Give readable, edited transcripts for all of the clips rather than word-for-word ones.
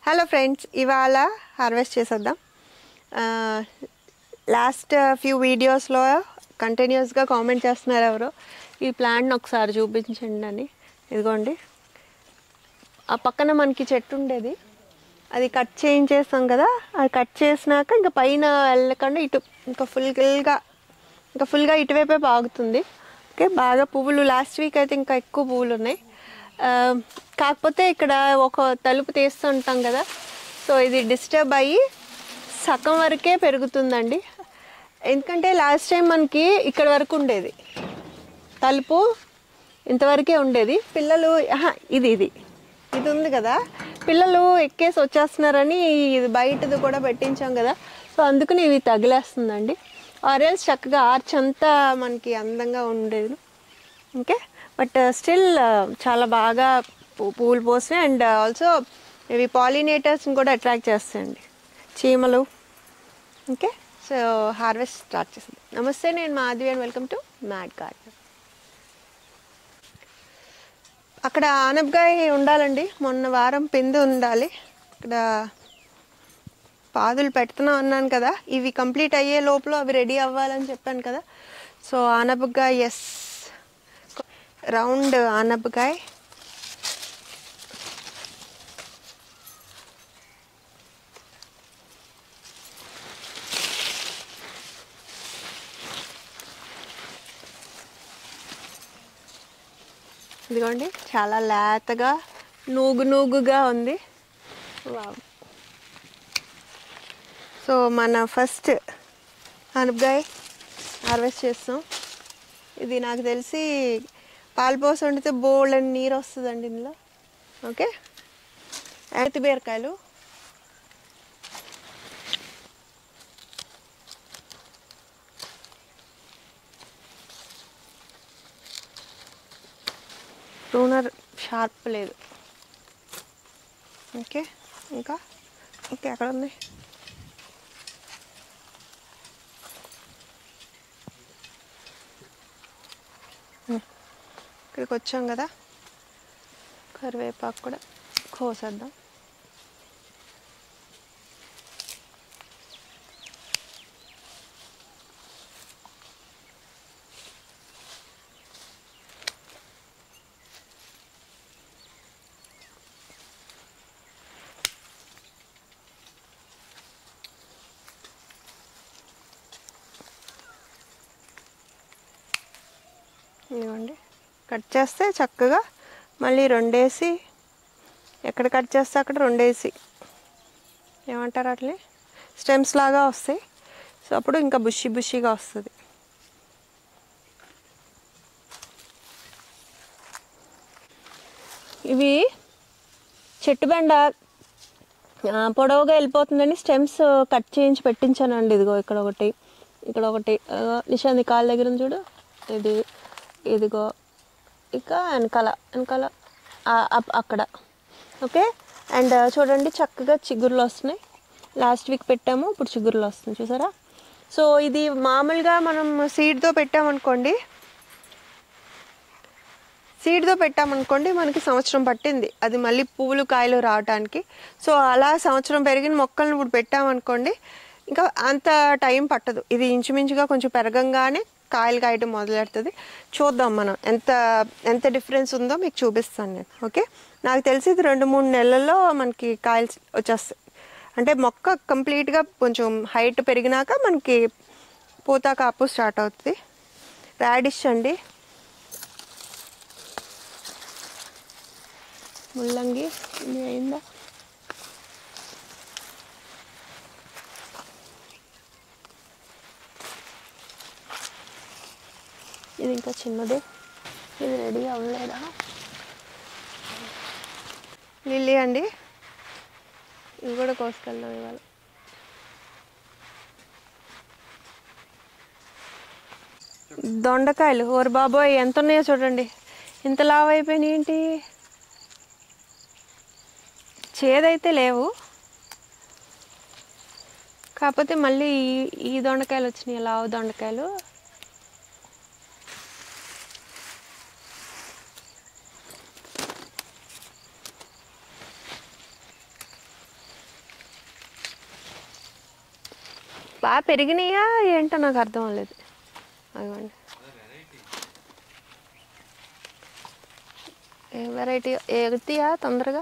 Hello friends, ఇవాళ harvest చేసేద్దాం. Last few వీడియోస్లో కంటిన్యూస్గా కామెంట్ చేస్తున్నారు ఎవరో ఈ ప్లాంట్ని ఒకసారి చూపించండి అని. ఇదిగోండి, ఆ పక్కన మనకి చెట్టు ఉండేది, అది కట్ చేయించేస్తాం కదా. అది కట్ చేసినాక ఇంకా పైన వెళ్ళకుండా ఇటు ఇంకా ఫుల్గా ఇటువైపే బాగుతుంది. ఓకే, బాగా పువ్వులు లాస్ట్ వీక్ అయితే ఇంకా ఎక్కువ పువ్వులు ఉన్నాయి. కాకపోతే ఇక్కడ ఒక తలుపు తీస్తుంటాం కదా, సో ఇది డిస్టర్బ్ అయ్యి సగం వరకే పెరుగుతుందండి. ఎందుకంటే లాస్ట్ టైం మనకి ఇక్కడ వరకు ఉండేది తలుపు, ఇంతవరకే ఉండేది. పిల్లలు ఇది ఉంది కదా, పిల్లలు ఎక్కేసి వచ్చేస్తున్నారని ఇది బయటది కూడా పెట్టించాం కదా, సో అందుకని ఇవి తగిలేస్తుందండి. ఆరెల్స్ చక్కగా ఆర్చ్ అంతా మనకి అందంగా ఉండేది. ఓకే, బట్ స్టిల్ చాలా బాగా పువ్వులు పోస్తాయి. అండ్ ఆల్సో ఇవి పాలినేటర్స్ని కూడా అట్రాక్ట్ చేస్తాయండి, చీమలు. ఓకే, సో హార్వెస్ట్ స్టార్ట్ చేసింది. నమస్తే, నేను Madhavi and welcome to mad garden. అక్కడ ఆనపకాయ ఉండాలండి, మొన్న వారం పిండి ఉండాలి. ఇక్కడ పాదులు పెడుతున్నాం అన్నాను కదా, ఇవి కంప్లీట్ అయ్యే లోపల అవి రెడీ అవ్వాలని చెప్పాను కదా. సో ఆనపకాయ, ఎస్, రౌండ్ ఆనపకాయ. ఇదిగోండి, చాలా లేతగా నూగుగా ఉంది. సో మన ఫస్ట్ ఆనపకాయ హార్వెస్ట్ చేస్తాం. ఇది నాకు తెలిసి పాలు పోసి వండితే బోల్డని నీరు వస్తుందండి ఇందులో. ఓకే, ఎత్తి బీరకాయలు, ప్రూనర్ షార్ప్ లేదు. ఓకే, ఇంకా ఓకే, అక్కడ ఉంది. ఇక్కడికి వచ్చాం కదా, కరివేపాకు కూడా కోసేద్దాం. ఇవ్వండి, కట్ చేస్తే చక్కగా మళ్ళీ రెండేసి, ఎక్కడ కట్ చేస్తే అక్కడ రెండేసి, ఏమంటారు అట్లే స్టెమ్స్ లాగా వస్తాయి. సో అప్పుడు ఇంకా బుషిగా వస్తుంది. ఇవి చెట్టు బెండ పొడవుగా వెళ్ళిపోతుందని స్టెమ్స్ కట్ చేయించి పెట్టించానండి. ఇదిగో ఇక్కడ ఒకటి నిషాంది కాళ్ళ దగ్గర చూడు, ఇదిగో ఇక వెనకాల అక్కడ. ఓకే, అండ్ చూడండి చక్కగా చిగురులు వస్తున్నాయి. లాస్ట్ వీక్ పెట్టాము, ఇప్పుడు చిగురులు వస్తుంది, చూసారా. సో ఇది మామూలుగా మనం సీడ్తో పెట్టామనుకోండి మనకి సంవత్సరం పట్టింది అది మళ్ళీ పువ్వులు కాయలు రావడానికి. సో అలా సంవత్సరం పెరిగిన మొక్కలను ఇప్పుడు పెట్టామనుకోండి, ఇంకా అంత టైం పట్టదు. ఇది ఇంచుమించుగా కొంచెం పెరగంగానే కాయలు కాయటం మొదలెడుతుంది. చూద్దాం మనం ఎంత డిఫరెన్స్ ఉందో మీకు చూపిస్తాను నేను. ఓకే, నాకు తెలిసి ఇది 2-3 నెలల్లో మనకి కాయలు వచ్చేస్తాయి. అంటే మొక్క కంప్లీట్గా కొంచెం హైట్ పెరిగినాక మనకి పూత కాపు స్టార్ట్ అవుతుంది. రాడిష్ అండి, ముల్లంగి ఇది అయిందా. ఇది ఇంకా చిన్నదే, ఇది రెడీ అవ్వలేదా. లిల్లీ అండి, ఇవి కూడా కోసుకెళ్దాం ఇవాళ. దొండకాయలు, ఓరు బాబోయ్ ఎంత ఉన్నాయో చూడండి, ఇంత లావు అయిపోయినాయి ఏంటి. చేదైతే లేవు, కాకపోతే మళ్ళీ ఈ దొండకాయలు వచ్చినాయి, లావు దొండకాయలు. బాగా పెరిగినాయా ఏంటో నాకు అర్థం అవ్వలేదు. అదిగోండి ఏ వెరైటీ ఎగుతాయా తొందరగా.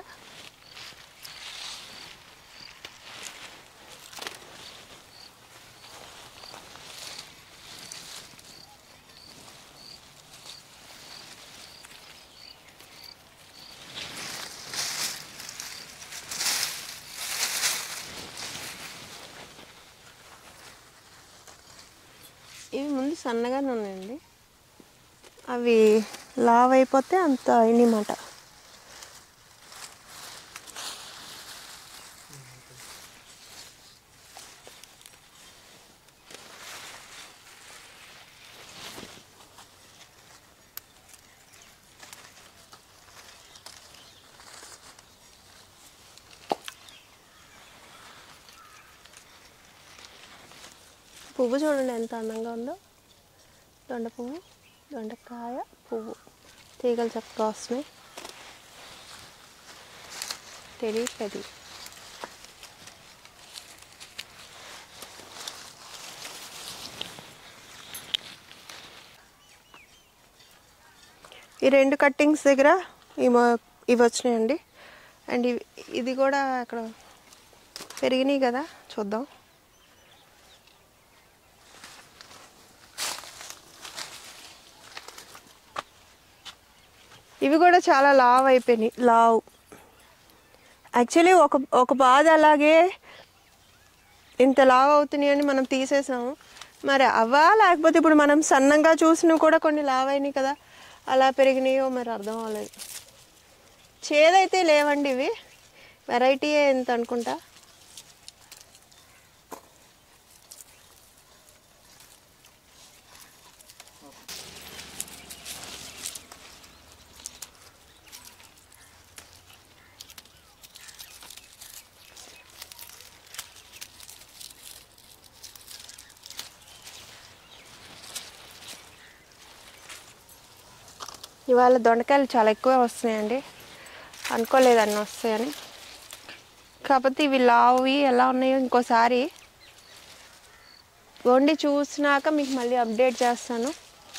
ఇవి ముందు సన్నగానే ఉన్నాయండి, అవి లావ్ అయిపోతే అంత అయినమాట. పువ్వు చూడండి ఎంత అందంగా ఉందో. దొండ పువ్వు, దొండకాయ పువ్వు, తీగలు చక్కగా వస్తున్నాయి. పెది ఈ 2 కట్టింగ్స్ దగ్గర ఇవి వచ్చినాయండి. అండ్ ఇది కూడా అక్కడ పెరిగినాయి కదా, చూద్దాం. ఇవి కూడా చాలా లావ్ అయిపోయినాయి. లావ్ యాక్చువల్లీ ఒక బాధ అలాగే ఇంత లావ్ అవుతున్నాయి అని మనం తీసేసాము. మరి అవా లేకపోతే ఇప్పుడు మనం సన్నంగా చూసినవి కూడా కొన్ని లావ్ అయినాయి కదా, అలా పెరిగినాయో మరి అర్థం అవ్వలేదు. చేదైతే లేవండి, ఇవి వెరైటీయే ఎంత అనుకుంటా. ఇవాళ దొండకాయలు చాలా ఎక్కువ వస్తున్నాయండి, అనుకోలేదు అన్నీ వస్తాయని. కాకపోతే ఇవి లావి ఎలా ఉన్నాయో ఇంకోసారి వండి చూసినాక మీకు మళ్ళీ అప్డేట్ చేస్తాను.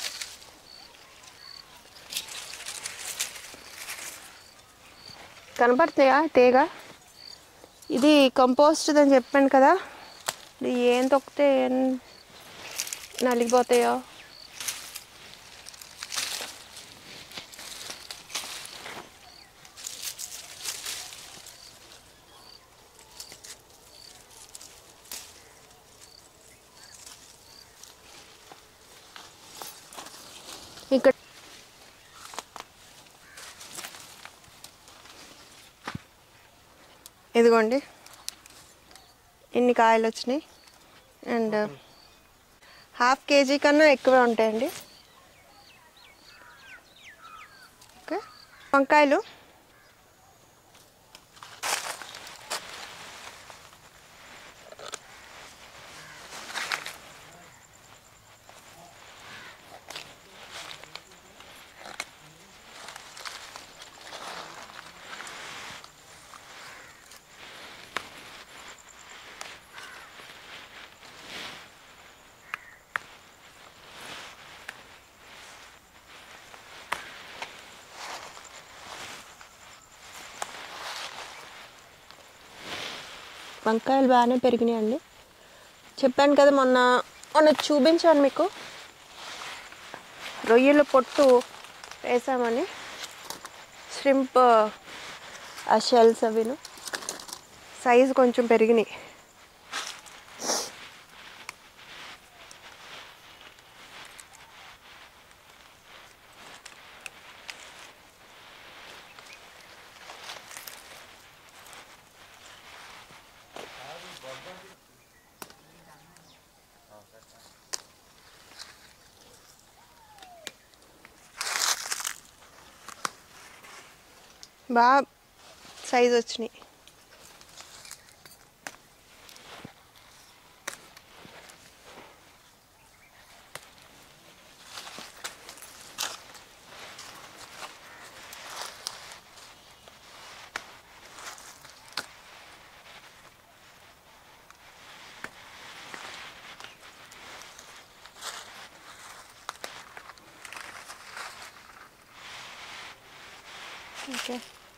కనపడతాయా తీగ? ఇది కంపోస్ట్ అని చెప్పాను కదా, ఇది ఏం తొక్కితే ఏం నలిగిపోతాయో. ఇక్కడ ఇదిగోండి ఇన్ని కాయలు వచ్చినాయి. అండ్ 1/2 kg కన్నా ఎక్కువే ఉంటాయండి. ఓకే, వంకాయలు బాగానే పెరిగినాయండి. చెప్పాను కదా మొన్న చూపించాను మీకు, రొయ్యల పొట్టు వేసామని. ష్రింప్ ఆ షెల్స్ అవిను సైజు కొంచెం పెరిగినాయి. బాగా సైజు వచ్చినాయి. ఓకే,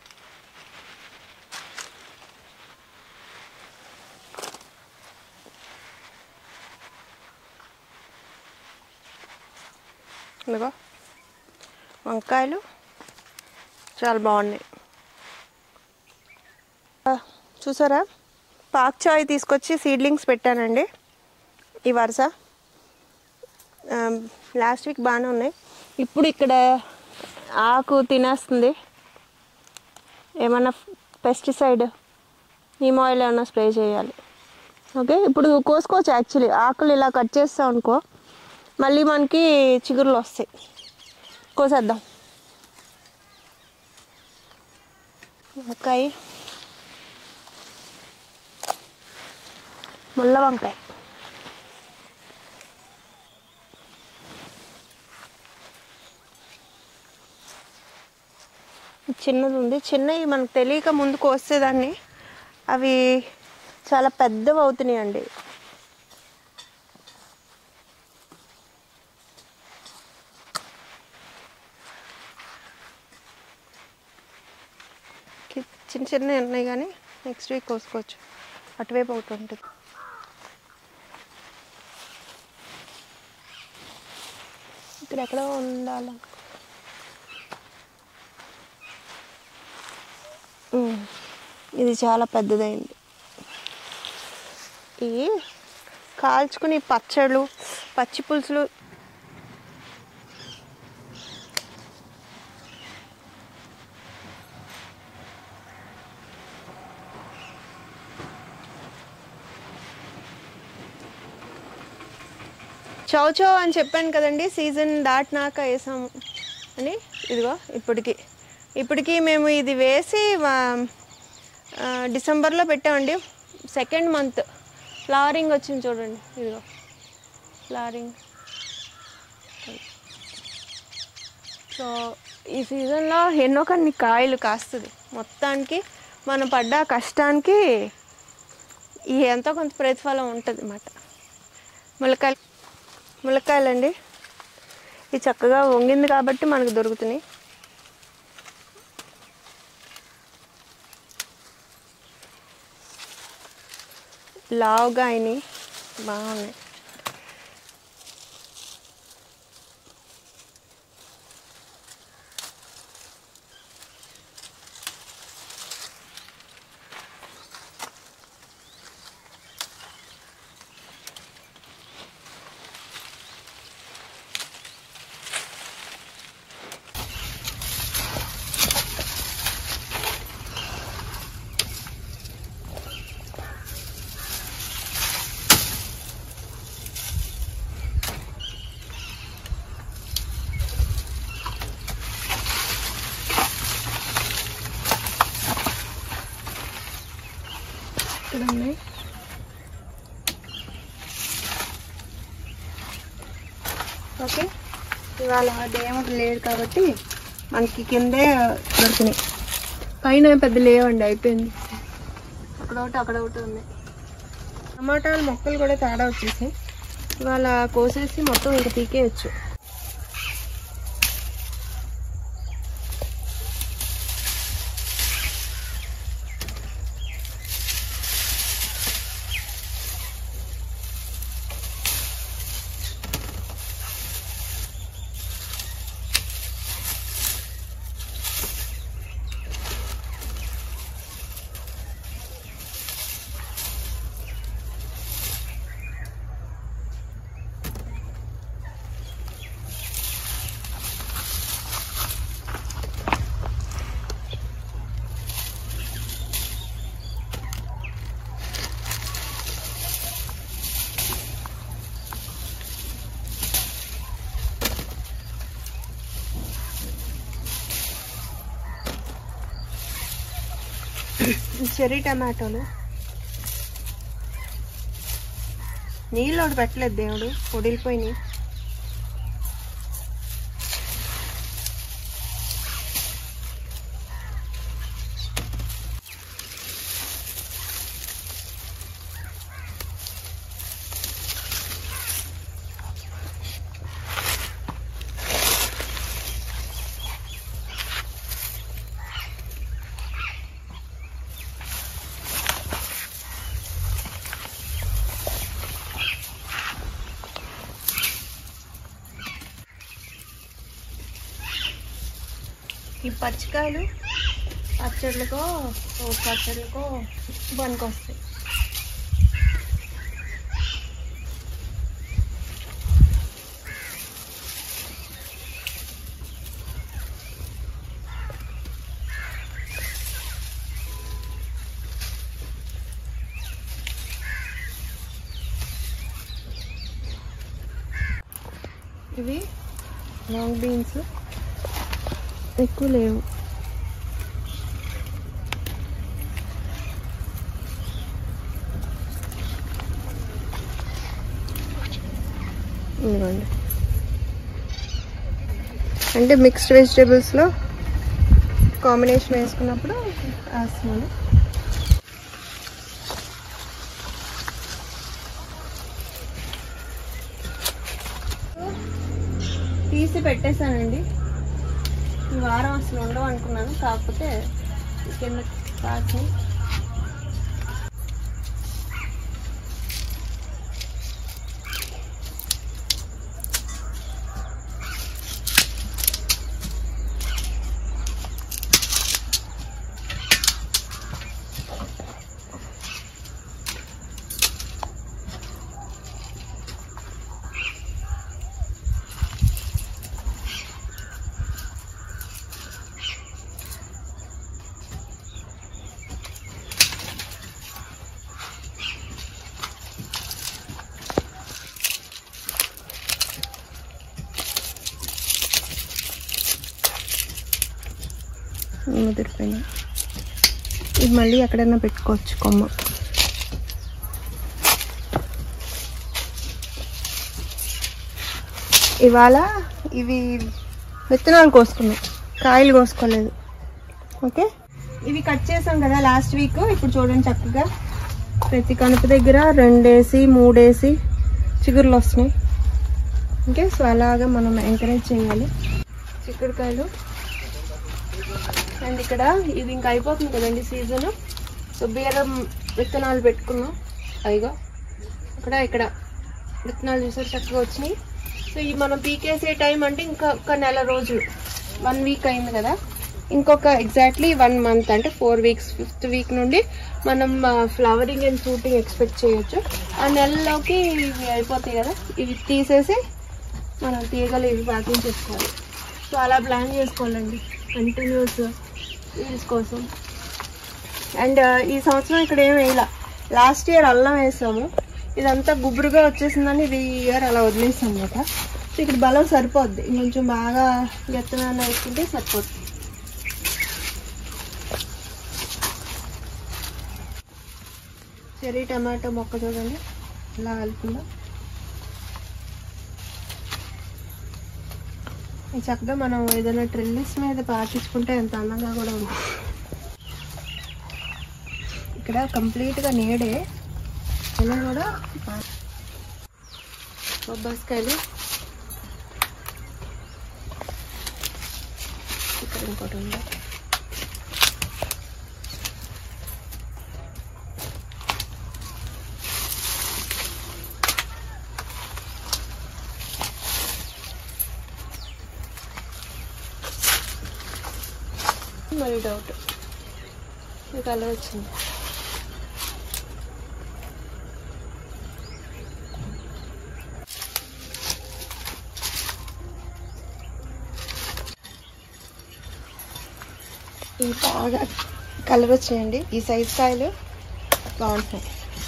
ఇదిగో వంకాయలు చాలా బాగున్నాయి. చూసారా, పాక్ చాయ్ తీసుకొచ్చి సీడ్లింగ్స్ పెట్టానండి. ఈ వరుస లాస్ట్ వీక్ బాగానే ఉన్నాయి. ఇప్పుడు ఇక్కడ ఆకు తినేస్తుంది. ఏమన్నా పెస్టిసైడ్ నీమ్ ఆయిల్ ఏమన్నా స్ప్రే చేయాలి. ఓకే, ఇప్పుడు కోసుకోవచ్చు. యాక్చువల్లీ ఆకులు ఇలా కట్ చేస్తాం అనుకో, మళ్ళీ మనకి చిగురులు వస్తాయి. కోసేద్దాం. వంకాయ, ముళ్ళ వంకాయ. చిన్నది ఉంది. చిన్నవి మనకు తెలియక ముందు కోసేదాన్ని, అవి చాలా పెద్దవి అవుతున్నాయి అండి. చిన్న చిన్నవి ఉన్నాయి కానీ నెక్స్ట్ వీక్ కోసుకోవచ్చు. అటువైపు ఒకటి ఉంటుంది. ఇక్కడ ఎక్కడో ఉండాలి. ఇది చాలా పెద్దదైంది. ఈ కాల్చుకుని పచ్చళ్ళు, పచ్చి పులుసులు చౌచౌ అని చెప్పాను కదండి, సీజన్ దాటినాక వేసాము అని. ఇదిగో ఇప్పటికి మేము ఇది వేసి డిసెంబర్లో పెట్టామండి. 2nd మంత్ ఫ్లవరింగ్ వచ్చింది చూడండి. ఇదిగో ఫ్లవరింగ్. సో ఈ సీజన్లో ఎన్నో కొన్ని కాయలు కాస్తుంది. మొత్తానికి మనం పడ్డ కష్టానికి ఈ ఎంతో కొంత ప్రతిఫలం ఉంటుంది అన్నమాట. ములక్కాయలండి, ఇది చక్కగా వంగింది కాబట్టి మనకు దొరుకుతున్నాయి. లావుగా అయినాయి, బాగున్నాయి. ఓకే, ఇవాళ దేవుడు లేడు కాబట్టి మనకి కిందే దొరికినాయి. పైన పెద్ద లేవండి, అయిపోయింది. అక్కడ ఒకటి ఉంది. టమాటాలు మొక్కలు కూడా తేడా వచ్చేసి ఇవాళ కోసేసి మొత్తం ఇంకా పీకేయచ్చు. చెర్రీ టమాటోలు నీళ్ళు ఒకటి పెట్టలేదు దేవుడు, పొడిలిపోయినాయి. ఈ పచ్చికాయలు పచ్చళ్ళకో పచ్చళ్ళకో పనికొస్తాయి. ఇవి లాంగ్ బీన్స్ ఎక్కువ లేవు. ఇదిగోండి, అంటే మిక్స్డ్ వెజిటేబుల్స్లో కాంబినేషన్ వేసుకున్నప్పుడు వేస్తున్నాను. తీసి పెట్టేశానండి. ఈ వారం అసలు ఉండవు అనుకున్నాను, కాకపోతే కింద కాచి ముదిరిపోయినాయి. ఇది మళ్ళీ ఎక్కడైనా పెట్టుకోవచ్చు కొమ్మ. ఇవాళ ఇవి విత్తనాలు కోసుకున్నాం, కాయలు కోసుకోలేదు. ఓకే, ఇవి కట్ చేసాం కదా లాస్ట్ వీక్. ఇప్పుడు చూడండి, చక్కగా ప్రతి కనుపు దగ్గర 2 వేసి 3 వేసి చిగురులు వస్తున్నాయి. ఓకే, సో అలాగా మనం ఎంకరేజ్ చేయాలి. చిక్కుడుకాయలు. అండ్ ఇక్కడ ఇది ఇంకా అయిపోతుంది కదండి సీజన్. సో బీరం విత్తనాలు పెట్టుకున్నాం. అయిగా ఇక్కడ విత్తనాలు చూసారు చక్కగా వచ్చినాయి. సో ఇవి మనం పీకేసే టైం అంటే ఇంకా ఒక నెల రోజులు, 1 వీక్ అయింది కదా. ఇంకొక ఎగ్జాక్ట్లీ 1 మంత్ అంటే 4 వీక్స్, 5th వీక్ నుండి మనం ఫ్లవరింగ్ అండ్ ఫ్రూటింగ్ ఎక్స్పెక్ట్ చేయొచ్చు. ఆ నెలలోకి ఇవి అయిపోతాయి కదా. ఇవి తీసేసి మనం తీగలు ఇవి ప్యాకింగ్ చేసుకోవాలి. సో అలా ప్లాన్ చేసుకోవాలండి కంటిన్యూస్ వీల్స్ కోసం. అండ్ ఈ సంవత్సరం ఇక్కడ ఏం వేయాల. లాస్ట్ ఇయర్ అల్లం వేసాము, ఇదంతా గుబురుగా వచ్చేసిందని ఇది ఈ ఇయర్ అలా వదిలేసాం అన్నమాట. సో ఇక్కడ బలం సరిపోద్ది, ఇంకొంచెం బాగా విత్తనాన్ని వేసుకుంటే సరిపోద్ది. చెర్రీ టమాటో మొక్క చూడండి ఇలా కలుపుకుందాం. చక్కగా మనం ఏదైనా ట్రిల్లిస్ మీద పాటించుకుంటే ఎంత అందంగా కూడా ఉంటుంది. ఇక్కడ కంప్లీట్గా నీడే, ఇలా కూడా బొబ్బాస్కాయలు. ఇక్కడ ఇంకోటి ఉంది. మరి డౌట్ మీకు అలా వచ్చింది. ఇవి బాగా కలర్ వచ్చాయండి. ఈ సైజ్ కాయలు బాగుంటున్నాయి.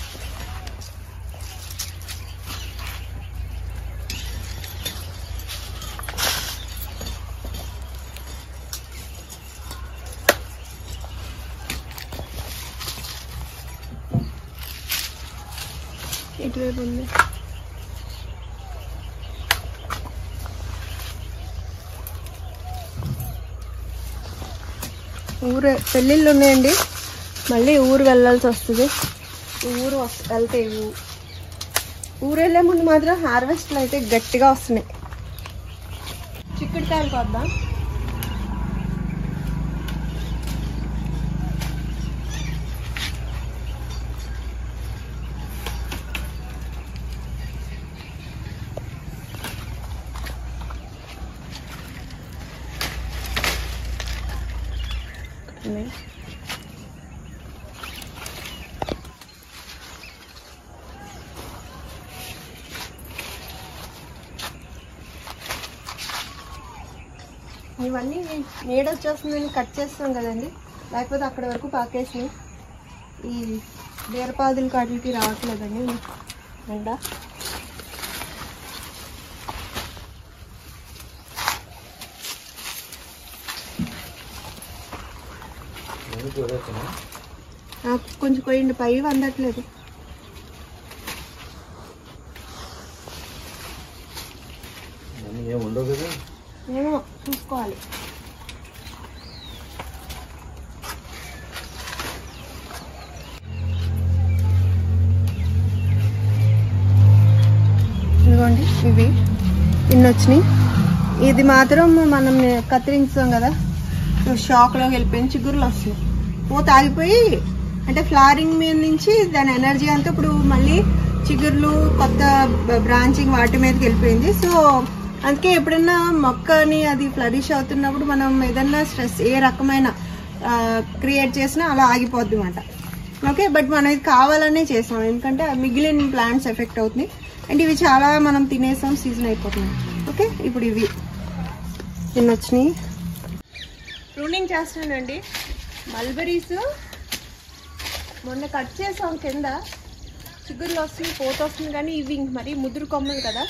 ఇటువైపు ఉంది. ఊరు పెళ్ళిళ్ళు ఉన్నాయండి, మళ్ళీ ఊరు వెళ్ళాల్సి వస్తుంది. ఊరు వెళ్తే ఊరు వెళ్ళే ముందు మాత్రం హార్వెస్ట్లు అయితే గట్టిగా వస్తున్నాయి. చిక్కుడుకాయలు కొద్దాం. ఇవన్నీ నీడ వచ్చేస్తుందని కట్ చేస్తాం కదండి, లేకపోతే అక్కడ వరకు పాకేసి ఈ బీరపాదులు కాటికి రావట్లేదండి ఎండ. కొంచెం కొయ్యండి, పై అందట్లేదు. ఏమో చూసుకోవాలి. ఇదిగోండి ఇవి ఇన్ని వచ్చినాయి. ఇది మాత్రం మనం కత్తిరించాం కదా, షాక్లోకి వెళ్ళిపోయింది, చిగురులు వస్తాయి. పూత ఆగిపోయి అంటే ఫ్లవరింగ్ మీద నుంచి దాని ఎనర్జీ అంతా ఇప్పుడు మళ్ళీ చిగుర్లు కొత్త బ్రాంచింగ్ వాటి మీదకి వెళ్ళిపోయింది. సో అందుకే ఎప్పుడన్నా మొక్కని అది ఫ్లరిష్ అవుతున్నప్పుడు మనం ఏదన్నా స్ట్రెస్ ఏ రకమైన క్రియేట్ చేసినా అలా ఆగిపోద్ది అన్నమాట. ఓకే, బట్ మనం ఇది కావాలనే చేసాం, ఎందుకంటే మిగిలిన ప్లాంట్స్ ఎఫెక్ట్ అవుతుంది. అండ్ ఇవి చాలా మనం తినేసాం, సీజన్ అయిపోతుంది. ఓకే, ఇప్పుడు ఇవి నిన్న వచ్చినాయి. ప్రూనింగ్ చేస్తున్నానండి. మల్బరీస్ మొన్న కట్ చేసాం, కింద చిగుర్లు వస్తుంది, పూత వస్తుంది, కానీ ఇవి మరి ముదురు కొమ్మలు కదా.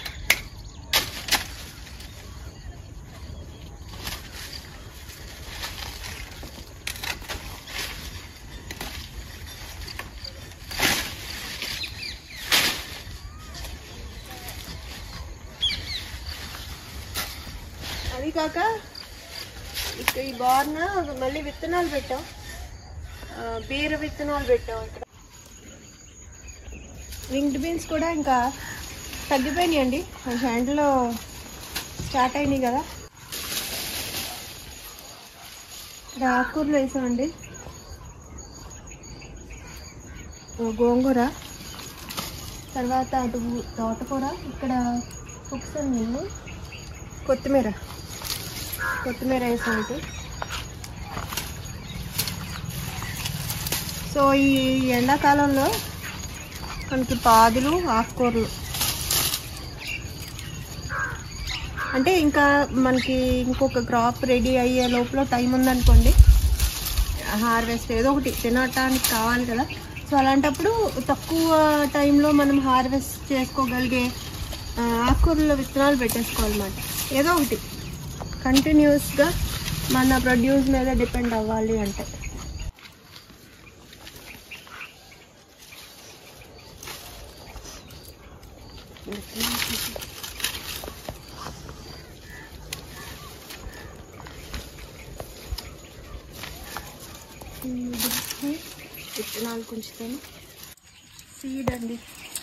అది కాక ఇక్కడ ఈ బార్న మళ్ళీ విత్తనాలు పెట్టాం, బీర విత్తనాలు పెట్టాం. ఇక్కడ వింగ్డ్ బీన్స్ కూడా ఇంకా తగ్గిపోయినాయి అండి, కొంచెం ఎండలో స్టార్ట్ అయినాయి కదా. ఇక్కడ ఆకుకూరలు వేసామండి, గోంగూర, తర్వాత అటు తోటకూర, ఇక్కడ కుక్సన్ నీళ్ళు, కొత్తిమీర వేసాము. సో ఈ ఎండాకాలంలో మనకి పాదులు, ఆకుకూరలు అంటే ఇంకా మనకి ఇంకొక క్రాప్ రెడీ అయ్యే లోపల టైం ఉందనుకోండి, హార్వెస్ట్ ఏదో ఒకటి తినటానికి కావాలి కదా. సో అలాంటప్పుడు తక్కువ టైంలో మనం హార్వెస్ట్ చేసుకోగలిగే ఆకుకూరల విత్తనాలు పెట్టేసుకోవాలన్నమాట. ఏదో ఒకటి కంటిన్యూస్గా మన ప్రొడ్యూస్ మీద డిపెండ్ అవ్వాలి అంటే. విత్తనాలు కొంచుతాను. సీడ్ అండి,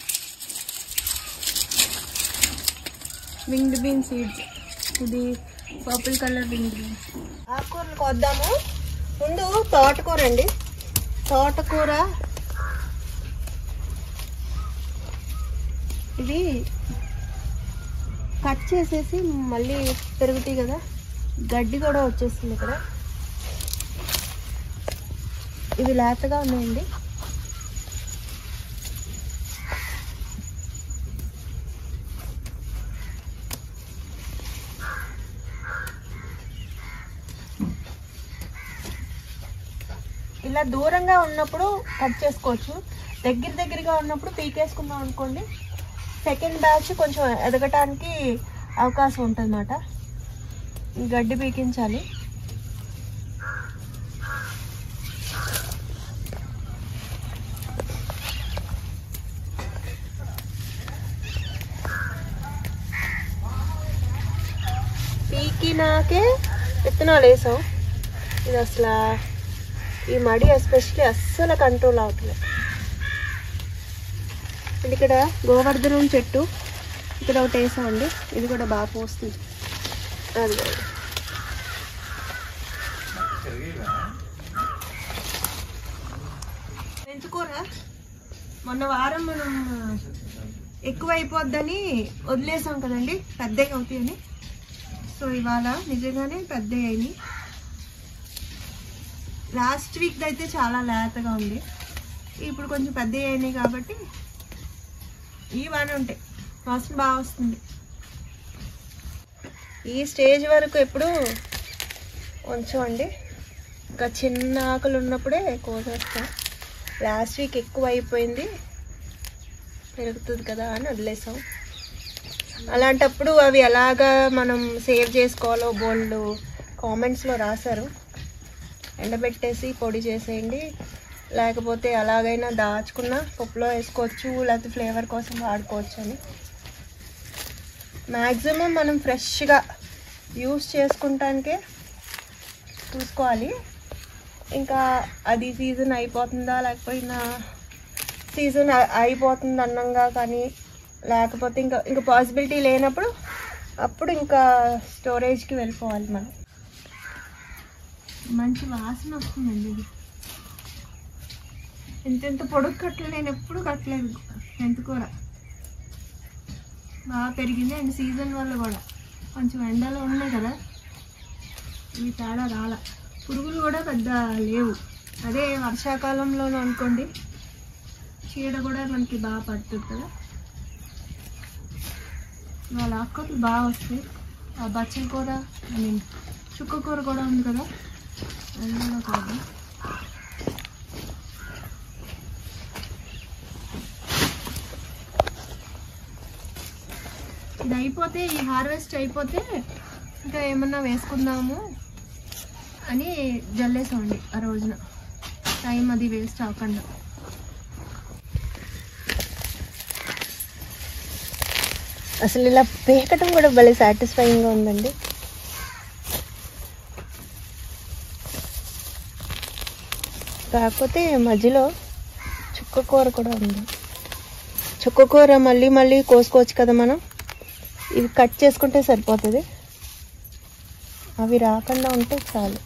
వింగ్డ్ బీన్ సీడ్స్. ఇది పర్పుల్ కలర్ వింగ్డ్ బీన్స్. ఆకుకూరలకు వద్దాము. ముందు తోటకూర అండి. తోటకూర ఇది కట్ చేసేసి మళ్ళీ పెరుగుతాయి కదా, గడ్డి కూడా వచ్చేస్తుంది ఇక్కడ. ఇవి లేతగా ఉన్నాయండి. ఇలా దూరంగా ఉన్నప్పుడు కట్ చేసుకోవచ్చు, దగ్గరగా ఉన్నప్పుడు పీకేసుకున్నాం అనుకోండి, సెకండ్ బ్యాచ్ కొంచెం ఎదగటానికి అవకాశం ఉంటుంది అన్నమాట. ఈ గడ్డి పీకించాలి. పీకినాకే విత్తనాలు వేసాం. ఇది అసలు ఈ మడి ఎస్పెషల్లీ అస్సలు కంట్రోల్ అవుతుంది. ఇక్కడ గోవర్ధనం చెట్టు ఇక్కడ ఒకటి వేసామండి, ఇది కూడా బాగా పోస్తుంది. అది మెంతుకూర మొన్న వారం మనం ఎక్కువ అయిపోద్దని వదిలేసాం కదండి, పెద్దగా అవుతాయని. సో ఇవాళ నిజంగానే పెద్దగా అయినాయి. లాస్ట్ వీక్ అయితే చాలా లేతగా ఉంది, ఇప్పుడు కొంచెం పెద్దగా అయినాయి కాబట్టి ఇవి బాగానే ఉంటాయి, వాసన బాగా వస్తుంది. ఈ స్టేజ్ వరకు ఎప్పుడు ఉంచండి. ఇంకా చిన్న ఆకులు ఉన్నప్పుడే కోసేస్తాం. లాస్ట్ వీక్ ఎక్కువ అయిపోయింది, పెరుగుతుంది కదా అని వదిలేసాం. అలాంటప్పుడు అవి ఎలాగా మనం సేవ్ చేసుకోవాలో బోల్డ్ కామెంట్స్లో రాశారు. ఎండబెట్టేసి పొడి చేసేయండి, లేకపోతే అలాగైనా దాచుకున్న పప్పులో వేసుకోవచ్చు, లేకపోతే ఫ్లేవర్ కోసం వాడుకోవచ్చు అని. మ్యాక్సిమం మనం ఫ్రెష్గా యూస్ చేసుకుంటానికే చూసుకోవాలి. ఇంకా అది సీజన్ అయిపోతుందా, లేకపోయినా సీజన్ అయిపోతుంది అన్నంగా కానీ, లేకపోతే ఇంకా పాసిబిలిటీ లేనప్పుడు అప్పుడు ఇంకా స్టోరేజ్కి వెళ్ళిపోవాలి మనం. మంచి వాసన వస్తుందండి. ఇది ఎంత పొడుగు కట్టలేదు, నేను ఎప్పుడు కట్టలేదు మెంతికూర. బాగా పెరిగింది. అండ్ సీజన్ వల్ల కూడా కొంచెం ఎండలో ఉన్నాయి కదా, ఇవి తేడా రాల. పురుగులు కూడా పెద్ద లేవు. అదే వర్షాకాలంలోనూ అనుకోండి, చీడ కూడా మనకి బాగా పడుతుంది కదా. వాళ్ళ ఆకుకూరలు బాగా వస్తాయి. ఆ బచ్చల కూర, చుక్క కూర కూడా ఉంది కదా, అది కూడా కాదు. ఇది అయిపోతే, ఈ హార్వెస్ట్ అయిపోతే ఇంకా ఏమన్నా వేసుకుందాము అని జల్లేసామండి ఆ రోజున. టైం అది వేస్ట్ అవ్వకుండా. అసలు ఇలా పేకటం కూడా భలే సాటిస్ఫైయింగ్గా ఉందండి. కాకపోతే మధ్యలో చుక్క కూర కూడా ఉంది. చుక్క కూర మళ్ళీ మళ్ళీ కోసుకోవచ్చు కదా మనం. ఇవి కట్ చేసుకుంటే సరిపోతుంది, అవి రాకుండా ఉంటే చాలు.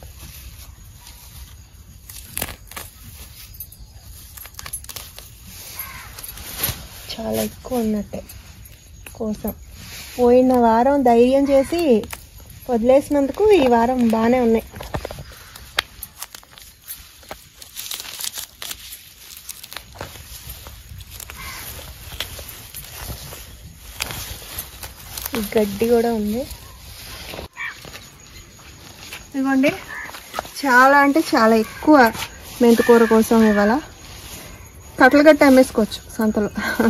చాలా ఎక్కువ ఉన్నట్టే కోసం. పోయిన వారం ధైర్యం చేసి వదిలేసినందుకు ఈ వారం బాగానే ఉన్నాయి. గడ్డి కూడా ఉంది. ఇదిగోండి, చాలా అంటే చాలా ఎక్కువ మెంతికూర కోసం ఇవాళ కట్టలు గట్ట అమ్మేసుకోవచ్చు సంతలో.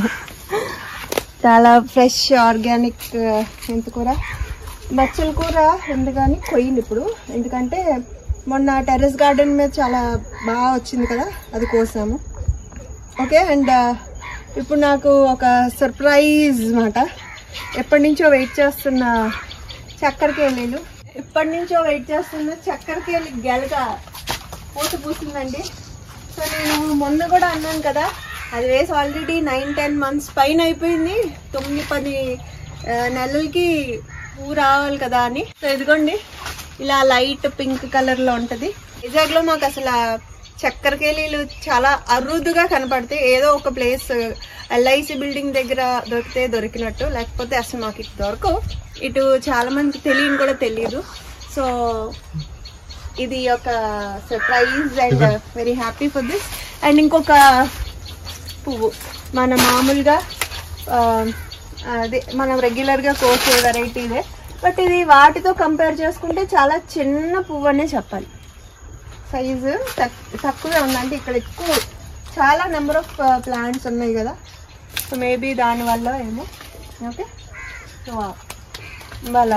చాలా ఫ్రెష్ ఆర్గానిక్ మెంతికూర. బచ్చల కూర ఉంది కానీ కొయ్యింది ఇప్పుడు, ఎందుకంటే మొన్న టెర్రస్ గార్డెన్ మీద చాలా బాగా వచ్చింది కదా, అది కోసాము. ఓకే. అండ్ ఇప్పుడు నాకు ఒక సర్ప్రైజ్ మాట. ఎప్పటి నుంచో వెయిట్ చేస్తున్న చక్కెరకేళీలు, చక్కెరకేళి గెలక పూత పూసిందండి. సో నేను మొన్న కూడా అన్నాను కదా, అది వేసి ఆల్రెడీ 9-10 months పైన అయిపోయింది. 9-10 నెలలకి పువ్వు రావాలి కదా అని. సో ఇదిగోండి, ఇలా లైట్ పింక్ కలర్లో ఉంటుంది. వైజాగ్లో మాకు అసలు చక్కెరకేళీలు చాలా అరుదుగా కనపడతాయి. ఏదో ఒక ప్లేస్ ఎల్ఐసి బిల్డింగ్ దగ్గర దొరికితే దొరికినట్టు, లేకపోతే అసలు మాకు ఇటు దొరకవు. ఇటు చాలా మందికి తెలియని కూడా తెలియదు. సో ఇది ఒక surprise and very happy for this. And ఇంకొక పువ్వు మన మామూలుగా అదే మనం రెగ్యులర్గా కోసే వెరైటీదే, బట్ ఇది వాటితో కంపేర్ చేసుకుంటే చాలా చిన్న పువ్వు అనే చెప్పాలి. సైజు తక్కువే ఉందంటే ఇక్కడ ఎక్కువ చాలా నెంబర్ ఆఫ్ ప్లాంట్స్ ఉన్నాయి కదా, సో మేబీ దానివల్ల ఏమో. ఓకే. సో వాళ్ళ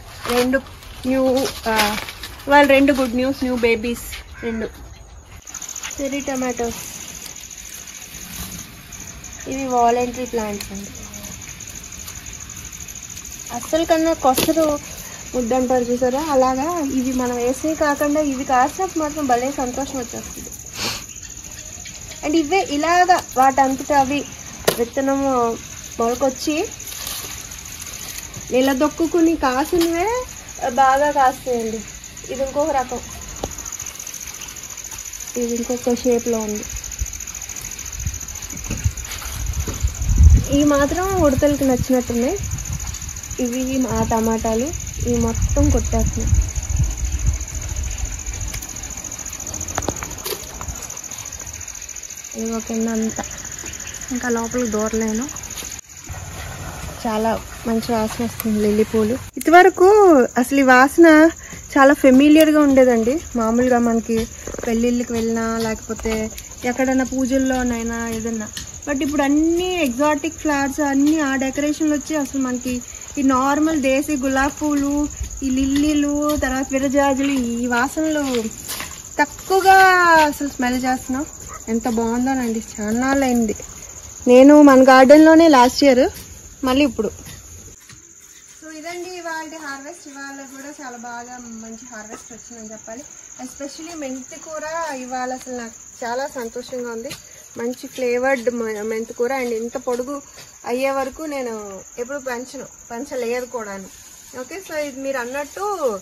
రెండు good news, new babies 2 cherry tomatoes. ఇవి వాలంటరీ ప్లాంట్స్ అండి. అస్సలు కన్నా కొసరు ముద్దంటారు చూసారా, అలాగా ఇవి మనం వేసే కాకుండా ఇవి కాసినప్పుడు మాత్రం భలే సంతోషం వచ్చేస్తుంది. అండ్ ఇవే ఇలాగా వాటంతటా అవి విత్తనము మొలకొచ్చి నిలదొక్కుని కాసినవే బాగా కాస్తాయండి. ఇది ఇంకొక రకం, ఇది ఇంకొక షేప్లో ఉంది. ఈ మాత్రం ఉడతలకి నచ్చినట్టున్నాయి. ఇవి మా టమాటాలు, ఇవి మొత్తం కొట్టేస్తున్నాయి. ఇవి కింద అంతా ఇంకా లోపలికి దూరలేను. చాలా మంచి వాసన వస్తుంది లిల్లీ పూలు. ఇదివరకు అసలు ఈ వాసన చాలా ఫెమిలియర్గా ఉండేదండి. మామూలుగా మనకి పెళ్ళిళ్ళకి వెళ్ళినా లేకపోతే ఎక్కడైనా పూజల్లోనైనా ఏదన్నా. బట్ ఇప్పుడు అన్నీ ఎగ్జాటిక్ ఫ్లవర్స్ అన్నీ ఆ డెకరేషన్లు వచ్చి అసలు మనకి ఈ నార్మల్ దేశీ గులాబీ పూలు, ఈ లిల్లీలు, తర్వాత విరజాజులు, ఈ వాసనలు తక్కువగా అసలు స్మెల్ చేస్తున్నాం. ఎంత బాగుందోనండి, చాలా అయింది. నేను మన గార్డెన్లోనే లాస్ట్ ఇయర్, మళ్ళీ ఇప్పుడు. సో ఇదండి ఇవాళ హార్వెస్ట్. ఇవాళ కూడా చాలా బాగా మంచి హార్వెస్ట్ వచ్చిందని చెప్పాలి. ఎస్పెషలీ మెంతి కూర ఇవాళ అసలు నాకు చాలా సంతోషంగా ఉంది. మంచి ఫ్లేవర్డ్ మెంతి కూర. అండ్ ఇంత పొడుగు అయ్యే వరకు నేను ఎప్పుడు పెంచలేదు కూడా. ఓకే, సో ఇది మీరు అన్నట్టు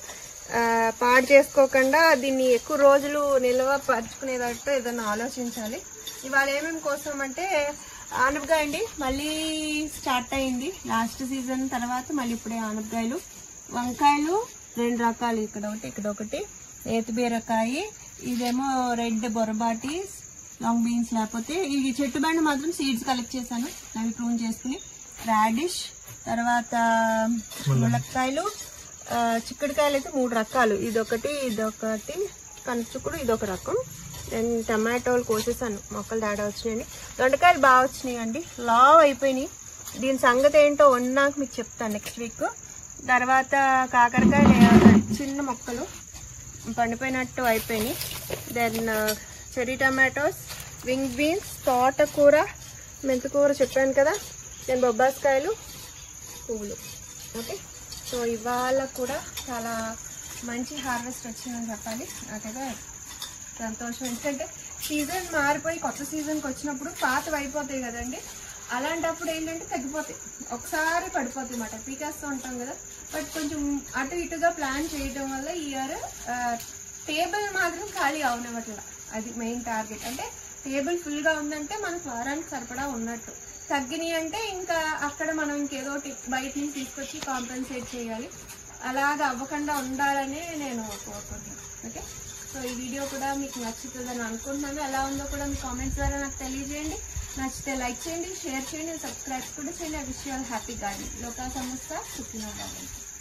పాడు చేసుకోకుండా దీన్ని ఎక్కువ రోజులు నిల్వ పరుచుకునేటట్టు ఏదైనా ఆలోచించాలి. ఇవాళ ఏమేమి కోసం అంటే ఆనపకాయ అండి, మళ్ళీ స్టార్ట్ అయింది లాస్ట్ సీజన్ తర్వాత. మళ్ళీ ఇప్పుడే ఆనపకాయలు, వంకాయలు 2 రకాలు, ఇక్కడ ఒకటి ఇక్కడ ఒకటి, నేతి బీరకాయ, ఇదేమో రెడ్ బొరబాటి లాంగ్ బీన్స్, లేకపోతే ఈ చెట్టు బండి మాత్రం సీడ్స్ కలెక్ట్ చేశాను అవి ప్రూన్ చేసుకుని. రాడిష్, తర్వాత ములక్కాయలు, చిక్కుడుకాయలు అయితే 3 రకాలు, ఇదొకటి కంచుకుడు ఇదొక రకం. దెన్ టమాటోలు కోసేసాను, మొక్కలు తేడా వచ్చినాయండి. దొండకాయలు బాగా వచ్చినాయి అండి, లావ్ అయిపోయినాయి. దీని సంగతి ఏంటో వండాక మీకు చెప్తాను నెక్స్ట్ వీక్. తర్వాత కాకరకాయలు చిన్న మొక్కలు పండిపోయినట్టు అయిపోయినాయి. Then cherry tomatoes, wing beans, తోటకూర, మెంతికూర చెప్పాను కదా. దెన్ బొబ్బాస్కాయలు, పువ్వులు. ఓకే, సో ఇవాళ కూడా చాలా మంచి హార్వెస్ట్ వచ్చిందని చెప్పాలి. నాకైతే సంతోషం. ఎందుకంటే సీజన్ మారిపోయి కొత్త సీజన్కి వచ్చినప్పుడు పాతవి అయిపోతాయి కదండి. అలాంటప్పుడు ఏంటంటే తగ్గిపోతాయి, ఒకసారి పడిపోతాయి అన్నమాట. పీకేస్తూ ఉంటాం కదా. బట్ కొంచెం అటు ఇటుగా ప్లాన్ చేయడం వల్ల ఈ ఇయర్ టేబుల్ మాత్రం ఖాళీ అవనివ్వట్ల. అది మెయిన్ టార్గెట్. అంటే టేబుల్ ఫుల్గా ఉందంటే మనకు వారానికి సరిపడా ఉన్నట్టు. తగ్గినాయి అంటే ఇంకా అక్కడ మనం ఇంకేదో బయట నుంచి తీసుకొచ్చి కాంపెన్సేట్ చేయాలి. అలాగా అవ్వకుండా ఉండాలని నేను కోరుకుంటున్నాను. ఓకే, సో ఈ వీడియో కూడా మీకు నచ్చుతుందని అనుకుంటున్నాను. ఎలా ఉందో కూడా మీ కామెంట్స్ ద్వారా నాకు తెలియజేయండి. నచ్చితే లైక్ చేయండి, షేర్ చేయండి, సబ్స్క్రైబ్ కూడా చేయండి. ఆ విషయాలు హ్యాపీ గార్డెన్ లోకా సంస్థ పుట్టిన గార్డెన్.